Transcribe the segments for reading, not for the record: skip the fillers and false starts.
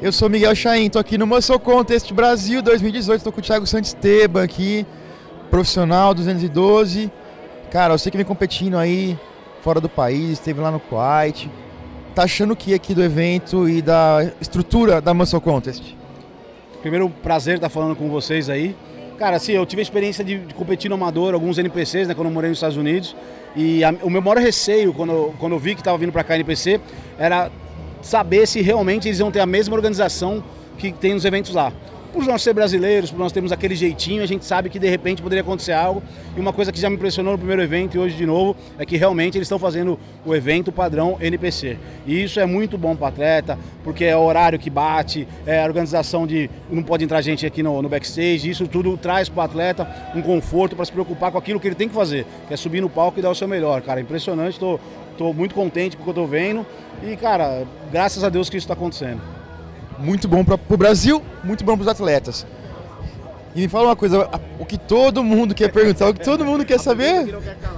Eu sou Miguel Chain, tô aqui no Muscle Contest Brasil 2018, tô com o Thiago Santisteban aqui, profissional 212. Cara, eu sei que vem competindo aí fora do país, esteve lá no Kuwait. Tá achando o que aqui do evento e da estrutura da Muscle Contest? Primeiro, prazer estar falando com vocês aí. Cara, assim, eu tive a experiência de competir no amador, alguns NPCs, né, quando eu morei nos Estados Unidos. E o meu maior receio, quando eu vi que estava vindo para cá NPC, era saber se realmente eles iam ter a mesma organização que tem nos eventos lá. Por nós ser brasileiros, por nós termos aquele jeitinho, a gente sabe que de repente poderia acontecer algo. E uma coisa que já me impressionou no primeiro evento e hoje de novo, é que realmente eles estão fazendo o evento padrão NPC. E isso é muito bom para o atleta, porque é o horário que bate, é a organização de não pode entrar gente aqui no backstage, isso tudo traz para o atleta um conforto para se preocupar com aquilo que ele tem que fazer, que é subir no palco e dar o seu melhor. Cara, impressionante, tô muito contente com o que eu tô vendo e, cara, graças a Deus que isso está acontecendo. Muito bom para o Brasil, muito bom para os atletas. E me fala uma coisa, o que todo mundo quer perguntar, o que todo mundo quer saber?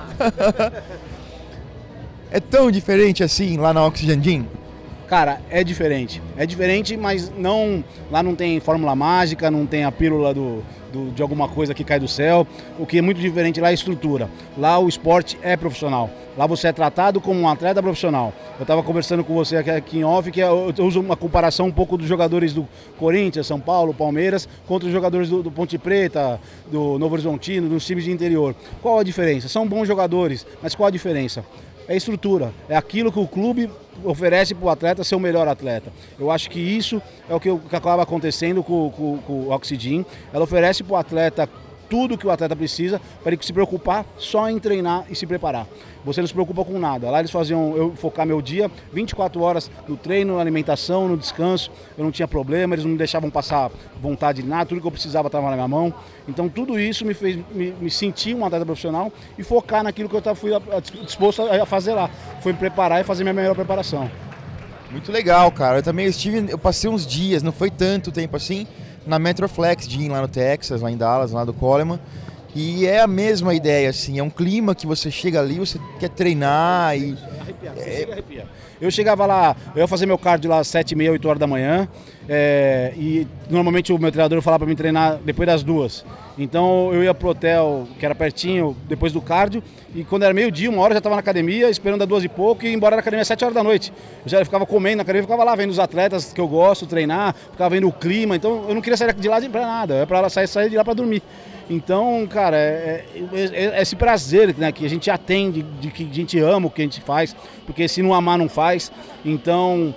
É tão diferente assim lá na Oxygen Gym? Cara, é diferente, mas não, lá não tem fórmula mágica, não tem a pílula de alguma coisa que cai do céu. O que é muito diferente lá é a estrutura. Lá o esporte é profissional, lá você é tratado como um atleta profissional. Eu estava conversando com você aqui em off, que eu uso uma comparação um pouco dos jogadores do Corinthians, São Paulo, Palmeiras, contra os jogadores do Ponte Preta, do Novo Horizontino, dos times de interior. Qual a diferença? São bons jogadores, mas qual a diferença? É a estrutura, é aquilo que o clube oferece para o atleta ser o melhor atleta. Eu acho que isso é o que acaba acontecendo com o Oxygen. Ela oferece para o atleta tudo que o atleta precisa para ele se preocupar só em treinar e se preparar. Você não se preocupa com nada. Lá eles faziam eu focar meu dia 24 horas no treino, na alimentação, no descanso. Eu não tinha problema, eles não me deixavam passar vontade de nada, tudo que eu precisava estava na minha mão. Então tudo isso me fez me sentir um atleta profissional e focar naquilo que eu fui disposto a fazer lá. Foi me preparar e fazer minha melhor preparação. Muito legal, cara. Eu passei uns dias, não foi tanto tempo assim, na Metroflex Gym lá no Texas, lá em Dallas, lá do Coleman. E é a mesma ideia, assim, é um clima que você chega ali, você quer treinar e... Arrepia. Eu chegava lá, eu ia fazer meu cardio lá às 7h30, 8 horas da manhã, e normalmente o meu treinador falava para mim treinar depois das 2. Então eu ia pro hotel, que era pertinho, depois do cardio, e quando era meio-dia, 1 hora, eu já estava na academia, esperando às 2 e pouco, e ia embora da academia às 7 horas da noite. Eu já ficava comendo na academia, ficava lá vendo os atletas que eu gosto, treinar, ficava vendo o clima, então eu não queria sair de lá para nada, era para sair de lá para dormir. Então, cara, esse prazer, né, que a gente atende, de que a gente ama o que a gente faz, porque se não amar, não faz. Então,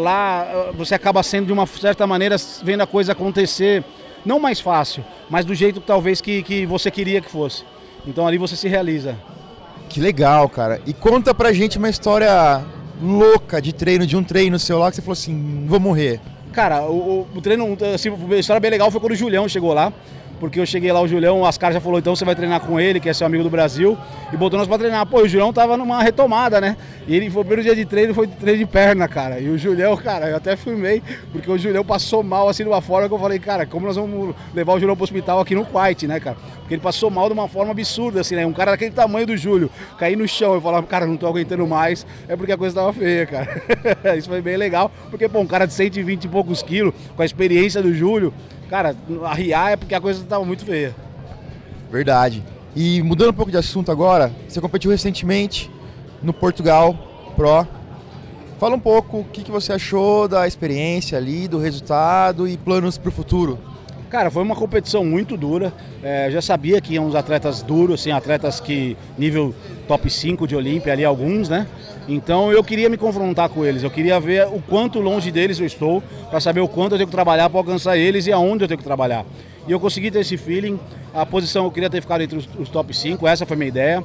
lá você acaba sendo, de uma certa maneira, vendo a coisa acontecer, não mais fácil, mas do jeito talvez que você queria que fosse. Então ali você se realiza. Que legal, cara. E conta pra gente uma história louca de um treino seu lá, que você falou assim, vou morrer. Cara, o treino, assim, a história bem legal foi quando o Julião chegou lá. Porque eu cheguei lá, o Julião, o Ascar já falou, então você vai treinar com ele, que é seu amigo do Brasil, e botou nós pra treinar. Pô, o Julião tava numa retomada, né? E ele foi o primeiro dia de treino, foi treino de perna, cara. E o Julião, cara, eu até filmei, porque o Julião passou mal, assim, de uma forma que eu falei, cara, como nós vamos levar o Julião pro hospital aqui no Kuwait, né, cara? Porque ele passou mal de uma forma absurda, assim, né? Um cara daquele tamanho do Júlio, cair no chão e falar, cara, não tô aguentando mais, é porque a coisa tava feia, cara. Isso foi bem legal, porque, pô, um cara de 120 e poucos quilos, com a experiência do Júlio, cara, arriar é porque a coisa estava muito feia. Verdade. E mudando um pouco de assunto agora, você competiu recentemente no Portugal Pro. Fala um pouco o que você achou da experiência ali, do resultado e planos para o futuro. Cara, foi uma competição muito dura. Eu já sabia que iam uns atletas duros, assim, atletas que nível top 5 de Olímpia, ali alguns, né? Então eu queria me confrontar com eles, eu queria ver o quanto longe deles eu estou, para saber o quanto eu tenho que trabalhar para alcançar eles e aonde eu tenho que trabalhar. E eu consegui ter esse feeling, a posição eu queria ter ficado entre os top 5, essa foi a minha ideia.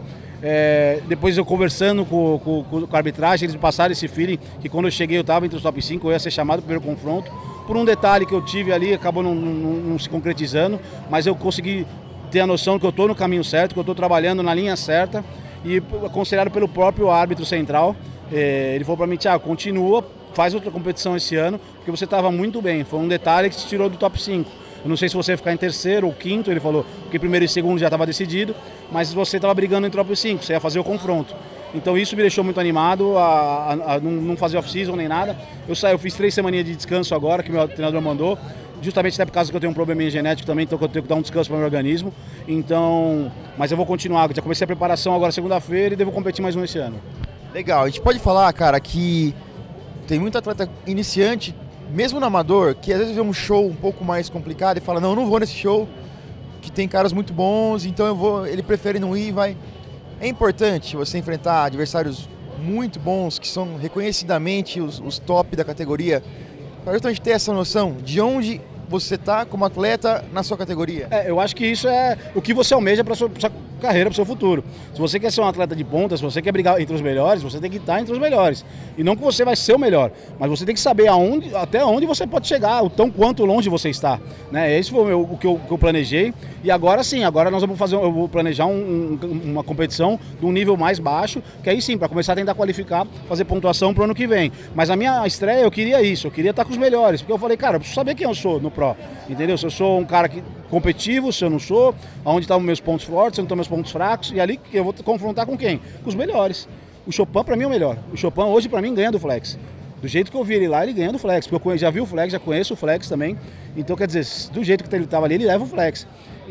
Depois eu conversando com a arbitragem, eles me passaram esse feeling, que quando eu cheguei eu estava entre os top 5, eu ia ser chamado para o primeiro confronto. Por um detalhe que eu tive ali, acabou não se concretizando, mas eu consegui ter a noção que eu estou no caminho certo, que eu estou trabalhando na linha certa, e aconselhado pelo próprio árbitro central. Ele falou para mim, Thiago, continua, faz outra competição esse ano, porque você estava muito bem, foi um detalhe que te tirou do top 5. Eu não sei se você ia ficar em terceiro ou quinto, ele falou, porque primeiro e segundo já estava decidido, mas você estava brigando em top 5, você ia fazer o confronto. Então isso me deixou muito animado a não fazer off-season nem nada. Eu fiz 3 semaninhas de descanso agora, que meu treinador mandou, justamente até por causa que eu tenho um probleminha genético também, então eu tenho que dar um descanso para o meu organismo. Então, mas eu vou continuar, já comecei a preparação agora segunda-feira e devo competir mais um esse ano. Legal, a gente pode falar, cara, que tem muito atleta iniciante, mesmo no amador, que às vezes vê um show um pouco mais complicado e fala, não, eu não vou nesse show, que tem caras muito bons, então eu vou, ele prefere não ir e vai. É importante você enfrentar adversários muito bons, que são reconhecidamente os top da categoria, para justamente ter essa noção de onde você está como atleta na sua categoria. Eu acho que isso é o que você almeja para a sua carreira, para o seu futuro. Se você quer ser um atleta de ponta, se você quer brigar entre os melhores, você tem que estar entre os melhores. E não que você vai ser o melhor, mas você tem que saber até onde você pode chegar, o tão quanto longe você está. Né? Esse foi o que eu planejei. E agora sim, agora nós vamos fazer, eu vou planejar uma competição de um nível mais baixo, que aí sim, para começar a tentar qualificar, fazer pontuação para o ano que vem. Mas a minha estreia, eu queria isso, eu queria estar com os melhores, porque eu falei, cara, eu preciso saber quem eu sou no Pro, entendeu? Se eu sou um cara competitivo, se eu não sou, onde estão meus pontos fortes, onde estão meus pontos fracos, e ali que eu vou confrontar com quem? Com os melhores. O Chopin para mim é o melhor. O Chopin hoje para mim ganha do Flex. Do jeito que eu vi ele lá, ele ganha do Flex, porque eu já vi o Flex, já conheço o Flex também. Então, quer dizer, do jeito que ele estava ali, ele leva o Flex.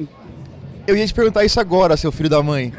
Eu ia te perguntar isso agora, seu filho da mãe.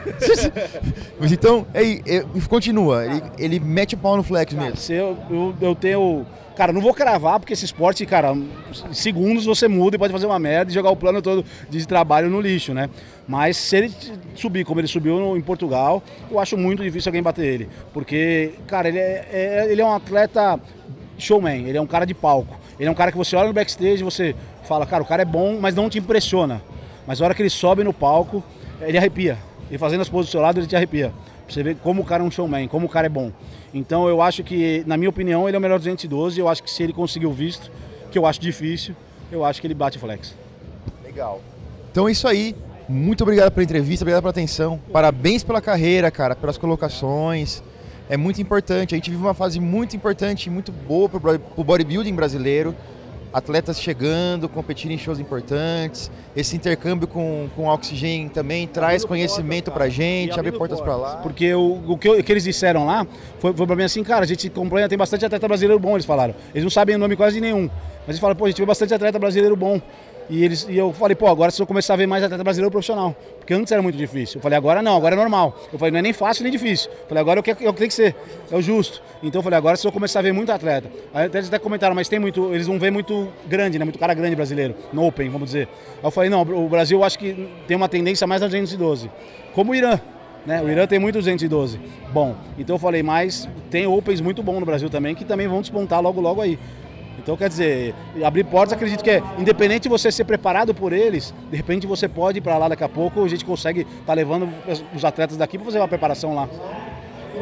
Mas então, continua. Ele mete o pau no Flex mesmo. Se eu tenho... Cara, não vou cravar, porque esse esporte, cara, em segundos você muda e pode fazer uma merda e jogar o plano todo de trabalho no lixo, né? Mas se ele subir como ele subiu em Portugal, eu acho muito difícil alguém bater ele. Porque, cara, ele é um atleta showman, ele é um cara de palco. Ele é um cara que você olha no backstage e você fala, cara, o cara é bom, mas não te impressiona. Mas a hora que ele sobe no palco, ele arrepia. E fazendo as poses do seu lado, ele te arrepia. Pra você ver como o cara é um showman, como o cara é bom. Então eu acho que, na minha opinião, ele é o melhor 212. Eu acho que se ele conseguir o visto, que eu acho difícil, eu acho que ele bate o Flex. Legal. Então é isso aí. Muito obrigado pela entrevista, obrigado pela atenção. Parabéns pela carreira, cara, pelas colocações. É muito importante. A gente vive uma fase muito importante, muito boa pro bodybuilding brasileiro. Atletas chegando, competindo em shows importantes. Esse intercâmbio com o Oxygen também traz conhecimento pra gente, abre portas pra lá. Porque o que eles disseram lá foi pra mim assim, cara, a gente acompanha, tem bastante atleta brasileiro bom, eles falaram. Eles não sabem o nome quase nenhum. Mas eles falaram, pô, a gente vê bastante atleta brasileiro bom. E eu falei, pô, agora se eu começar a ver mais atleta brasileiro profissional. Porque antes era muito difícil. Eu falei, agora não, agora é normal. Eu falei, não é nem fácil nem difícil. Eu falei, agora é o que tem que ser, é o justo. Então eu falei, agora se eu começar a ver muito atleta. Aí eles até comentaram, mas tem muito, eles não vêem muito grande, né? Muito cara grande brasileiro, no Open, vamos dizer. Aí eu falei, não, o Brasil eu acho que tem uma tendência mais a 212. Como o Irã. Né? O Irã tem muito 212. Bom, então eu falei, mas tem Opens muito bom no Brasil também, que também vão despontar logo, logo aí. Então, quer dizer, abrir portas, acredito que independente de você ser preparado por eles, de repente você pode ir para lá daqui a pouco, a gente consegue estar levando os atletas daqui para fazer uma preparação lá.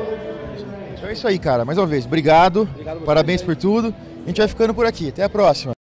Então é isso aí, cara. Mais uma vez, obrigado parabéns por tudo. A gente vai ficando por aqui. Até a próxima.